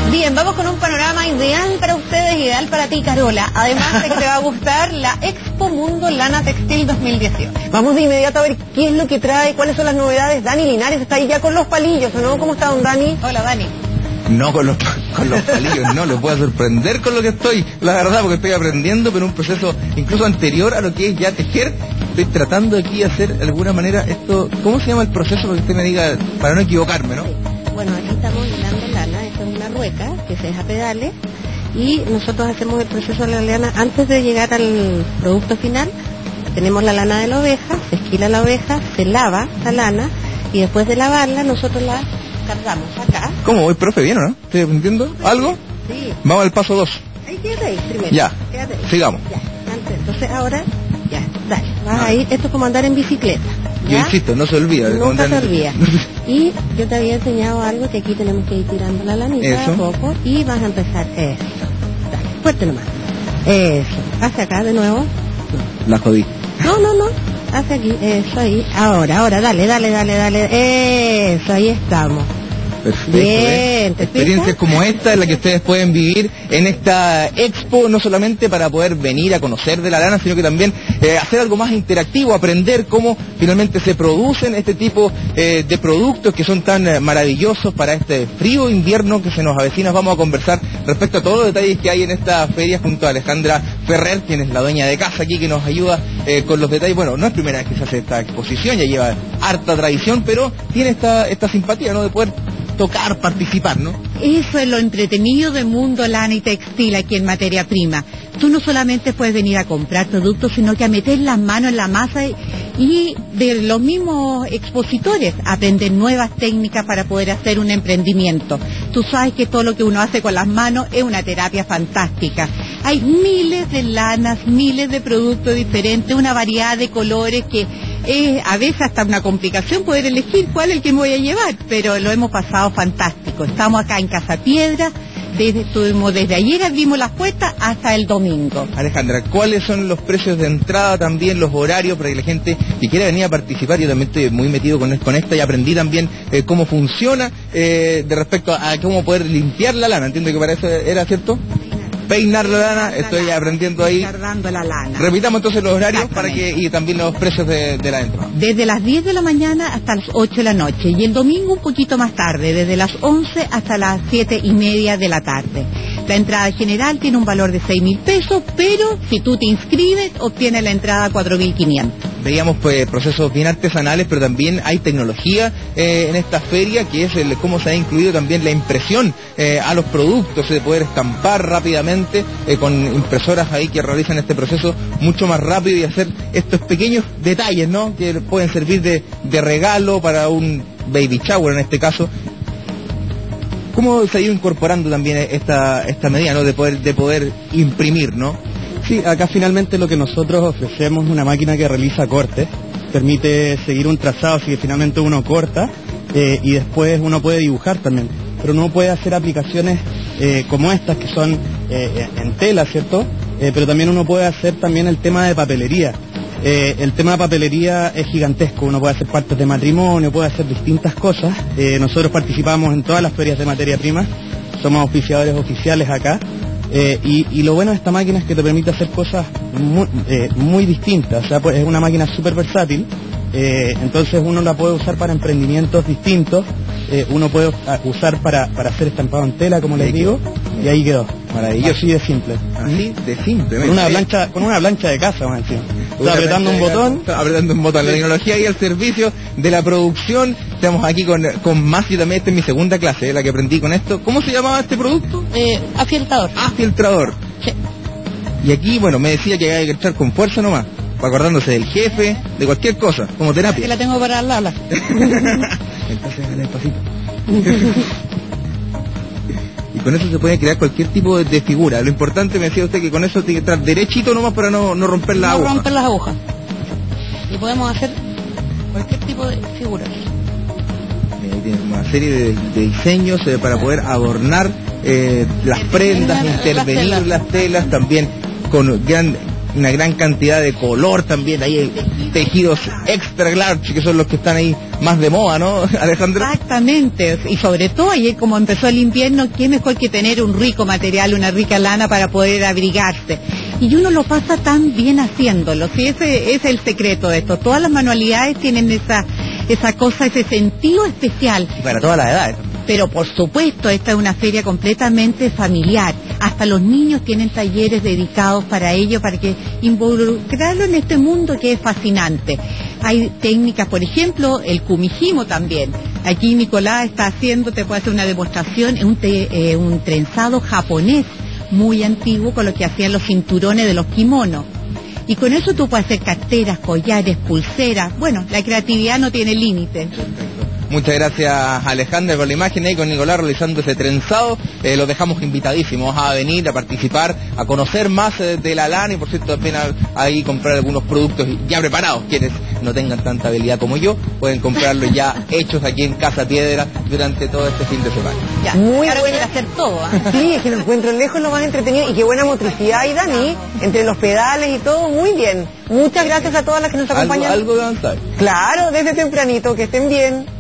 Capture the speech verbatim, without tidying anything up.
Bien, vamos con un panorama ideal para ustedes, ideal para ti, Carola. Además de que te va a gustar la Expo Mundo Lana Textil dos mil dieciocho. Vamos de inmediato a ver qué es lo que trae, cuáles son las novedades. Dani Linares está ahí ya con los palillos, ¿o no? ¿Cómo está, don Dani? Hola, Dani. No, con los, con los palillos no, lo puedo sorprender con lo que estoy, la verdad, porque estoy aprendiendo, pero un proceso incluso anterior a lo que es ya tejer. Estoy tratando aquí de hacer de alguna manera esto, ¿cómo se llama el proceso? Para que usted me diga, para no equivocarme, ¿no? Bueno, aquí estamos hilando lana, esta es una rueca que se deja pedales y nosotros hacemos el proceso de la lana antes de llegar al producto final. Tenemos la lana de la oveja, se esquila la oveja, se lava la lana y después de lavarla nosotros la cargamos acá. ¿Cómo voy, profe? ¿Bien o no? ¿Estoy entendiendo algo? Sí. Vamos al paso dos. Ahí quédate ahí primero. Ya, quédate ahí. Sigamos. Ya, entonces ahora, ya, dale, vas a ir, esto es como andar en bicicleta. ¿Ya? Yo insisto, no se olvida. Nunca andar... se olvida. Y yo te había enseñado algo que aquí tenemos que ir tirando la lanita a poco y vas a empezar eso. Dale, fuerte nomás. Eso. Hacia acá de nuevo. La jodí. No, no, no. Hacia aquí. Eso ahí. Ahora, ahora, dale, dale, dale, dale. Eso, ahí estamos. Perfecto. Bien, ¿eh? Experiencias como esta es la que ustedes pueden vivir en esta expo, no solamente para poder venir a conocer de la lana, sino que también eh, hacer algo más interactivo, aprender cómo finalmente se producen este tipo eh, de productos que son tan eh, maravillosos para este frío invierno que se nos avecina. Vamos a conversar respecto a todos los detalles que hay en esta feria junto a Alejandra Ferrer, quien es la dueña de casa aquí, que nos ayuda eh, con los detalles. Bueno, no es primera vez que se hace esta exposición, ya lleva harta tradición, pero tiene esta, esta simpatía, ¿no?, de poder tocar, participar, ¿no? Eso es lo entretenido del mundo lana y textil aquí en materia prima. Tú no solamente puedes venir a comprar productos, sino que a meter las manos en la masa y de los mismos expositores aprender nuevas técnicas para poder hacer un emprendimiento. Tú sabes que todo lo que uno hace con las manos es una terapia fantástica. Hay miles de lanas, miles de productos diferentes, una variedad de colores que es a veces hasta una complicación poder elegir cuál es el que me voy a llevar, pero lo hemos pasado fantástico. Estamos acá en Casa Piedra, desde, estuvimos desde ayer, abrimos las puertas hasta el domingo. Alejandra, ¿cuáles son los precios de entrada, también los horarios para que la gente que quiera venir a participar? Yo también estoy muy metido con, con esta y aprendí también eh, cómo funciona eh, de respecto a, a cómo poder limpiar la lana. Entiendo que para eso era, ¿cierto? Peinar la lana, estoy la aprendiendo ahí. Cargando la lana. Repitamos entonces los horarios para que y también los precios de, de la entrada. Desde las diez de la mañana hasta las ocho de la noche y el domingo un poquito más tarde, desde las once hasta las siete y media de la tarde. La entrada general tiene un valor de seis mil pesos, pero si tú te inscribes obtienes la entrada a cuatro mil quinientos. Veíamos pues procesos bien artesanales, pero también hay tecnología eh, en esta feria, que es el, cómo se ha incluido también la impresión eh, a los productos, de poder estampar rápidamente eh, con impresoras ahí que realizan este proceso mucho más rápido y hacer estos pequeños detalles, ¿no?, que pueden servir de, de regalo para un baby shower en este caso. ¿Cómo se ha ido incorporando también esta, esta medida, ¿no?, de poder, de poder imprimir, ¿no? Sí, acá finalmente lo que nosotros ofrecemos es una máquina que realiza cortes, permite seguir un trazado, así que finalmente uno corta eh, y después uno puede dibujar también, pero uno puede hacer aplicaciones eh, como estas que son eh, en tela, ¿cierto? Eh, pero también uno puede hacer también el tema de papelería. Eh, el tema de papelería es gigantesco, uno puede hacer partes de matrimonio, puede hacer distintas cosas. Eh, nosotros participamos en todas las ferias de materia prima, somos auspiciadores oficiales acá. Eh, y, y lo bueno de esta máquina es que te permite hacer cosas muy, eh, muy distintas, o sea, pues es una máquina súper versátil, eh, entonces uno la puede usar para emprendimientos distintos, eh, uno puede usar para, para hacer estampado en tela, como les digo, y ahí quedó. Maravilloso. Así de simple. Así de simple. Con una plancha, con una plancha de casa, más encima. Está apretando un botón. Está apretando un botón. La tecnología y el servicio de la producción. Estamos aquí con, con Masi también. Esta es mi segunda clase, eh, la que aprendí con esto. ¿Cómo se llamaba este producto? Eh, afieltador. Afieltrador. Sí. Y aquí, bueno, me decía que hay que echar con fuerza nomás, acordándose del jefe, de cualquier cosa, como terapia. Que la tengo para Lala. Entonces, despacito. Y con eso se puede crear cualquier tipo de, de figura. Lo importante, me decía usted, que con eso tiene que estar derechito nomás para no, no romper las agujas. No romper las agujas. Y podemos hacer cualquier tipo de figuras. Ahí tiene una serie de, de diseños eh, para poder adornar eh, las prendas, intervenir las telas. las telas, también con gran, una gran cantidad de color también. Ahí hay tejidos extra large, que son los que están ahí más de moda, ¿no, Alejandra? Exactamente, y sobre todo ayer como empezó el invierno, qué mejor que tener un rico material, una rica lana para poder abrigarse. Y uno lo pasa tan bien haciéndolo, sí, ese es el secreto de esto. Todas las manualidades tienen esa, esa cosa, ese sentido especial. Y para todas las edades. Pero por supuesto, esta es una feria completamente familiar. Hasta los niños tienen talleres dedicados para ello, para que involucrarlo en este mundo que es fascinante. Hay técnicas, por ejemplo, el kumihimo también. Aquí Nicolás está haciendo, te puede hacer una demostración, un, te, eh, un trenzado japonés muy antiguo con lo que hacían los cinturones de los kimonos. Y con eso tú puedes hacer carteras, collares, pulseras. Bueno, la creatividad no tiene límite. Muchas gracias, Alejandra, por la imagen ahí con Nicolás realizando ese trenzado. Eh, los dejamos invitadísimos a venir, a participar, a conocer más eh, de la lana y por cierto también a, ahí comprar algunos productos ya preparados. Quienes no tengan tanta habilidad como yo, pueden comprarlos ya hechos aquí en Casa Piedra durante todo este fin de semana. Ya, muy claro, buena quiere hacer todo. ¿eh? Sí, es que lo encuentro lejos lo más entretenido y qué buena motricidad hay, Dani, entre los pedales y todo, muy bien. Muchas gracias a todas las que nos acompañan. Algo, algo de avanzar. Claro, desde tempranito, que estén bien.